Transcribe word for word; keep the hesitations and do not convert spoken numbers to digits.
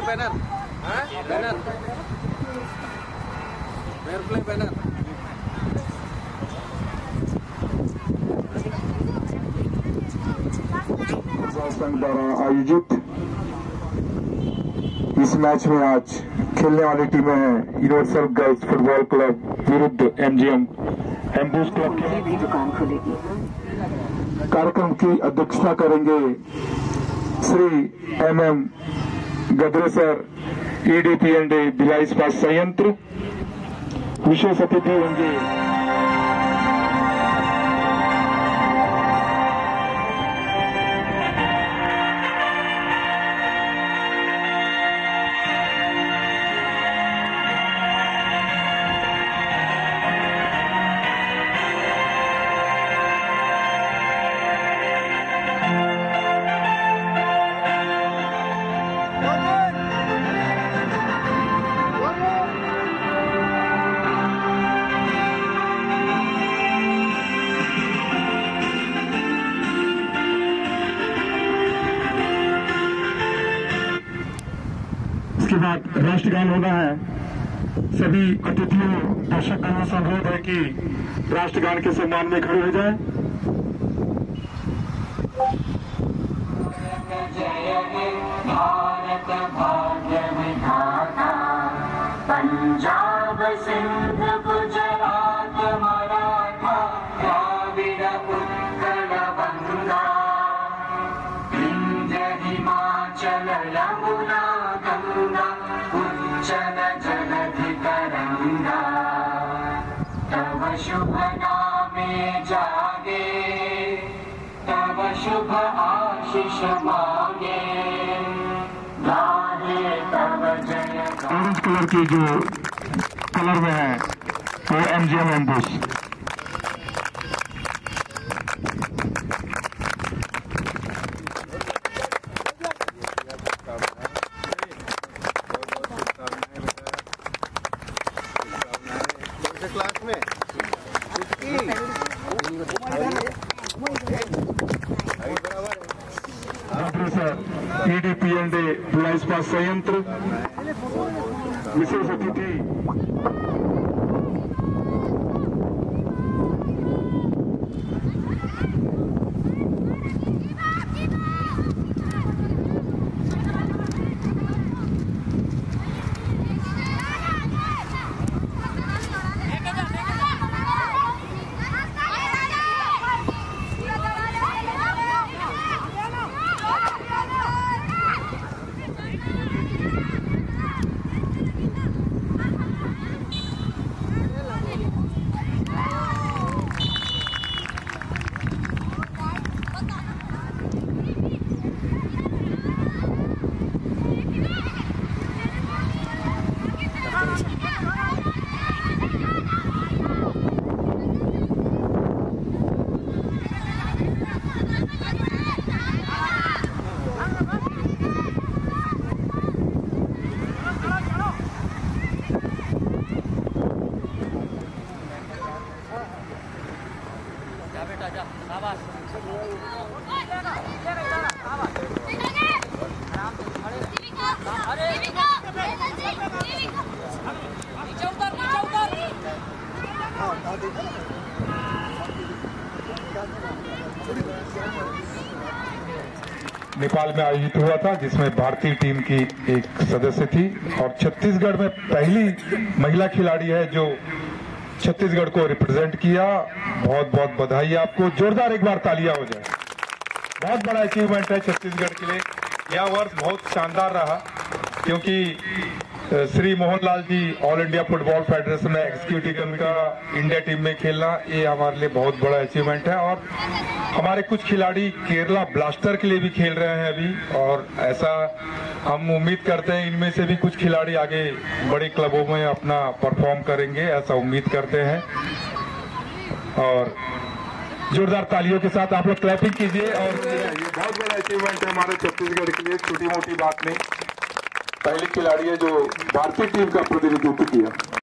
Banner banner fair play banner संघ द्वारा आयोजित इस मैच में आज खेलने वाली टीमें हैं यूनिवर्सल गर्ल्स फुटबॉल क्लब विरुद्ध एमजीएम एम्बूस क्लब। कार्यक्रम की अध्यक्षता करेंगे Shri M M Gadre sir, EDPND Bhilai इस्पात संयंत्र। विशेष अतिथि होंगे के बाद राष्ट्रगान होना है। सभी अतिथियों दर्शक का अनुरोध है कि राष्ट्रगान के सम्मान में खड़े हो जाएं। जय हे भारत भाग्य विधाता, पंजाब सिंध गुजरात मराठा द्राविड़ उत्कल बंगा, विंध्य हिमाचल यमुना गंगा उच्चल जलधि तरंगा, तव शुभ नामे जागे, तव शुभ आशीष मांगे, गाहे तव जय। ऑरेंज कलर की जो कलर में है वो एमजीएम एम्बूस। क्लास में सर, ईडीपीएनडी भिलाई इस्पात संयंत्र। विशेष अतिथि नेपाल में आयोजित हुआ था, जिसमें भारतीय टीम की एक सदस्य थी और छत्तीसगढ़ में पहली महिला खिलाड़ी है जो छत्तीसगढ़ को रिप्रेजेंट किया। बहुत बहुत बधाई आपको, जोरदार एक बार तालियां हो जाए। बहुत बड़ा अचीवमेंट है छत्तीसगढ़ के लिए। यह वर्ष बहुत शानदार रहा क्योंकि Shri Mohan Lal ji all India football federation में एग्जीक्यूटिव का इंडिया टीम में खेलना, ये हमारे लिए बहुत बड़ा अचीवमेंट है। और हमारे कुछ खिलाड़ी केरला ब्लास्टर के लिए भी खेल रहे हैं अभी, और ऐसा हम उम्मीद करते हैं इनमें से भी कुछ खिलाड़ी आगे बड़े क्लबों में अपना परफॉर्म करेंगे, ऐसा उम्मीद करते हैं। और जोरदार तालियों के साथ आप लोग क्लैपिंग कीजिए। और ये बहुत बड़ा अचीवमेंट है हमारे छत्तीसगढ़ के लिए, छोटी मोटी बात नहीं। पहली खिलाड़ी है जो भारतीय टीम का प्रतिनिधित्व किया।